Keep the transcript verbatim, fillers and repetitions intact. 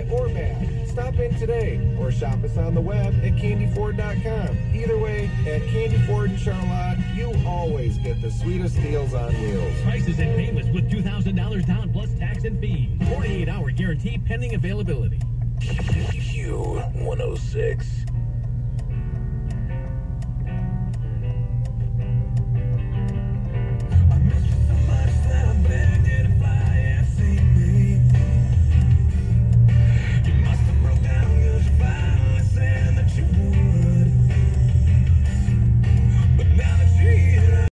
good or bad. Stop in today or shop us on the web at candy ford dot com. Either way, at Candy Ford in Charlotte, you always get the sweetest deals on wheels. Prices and payments with two thousand dollars down plus tax and fees. forty-eight hour guarantee pending availability. Q one oh six.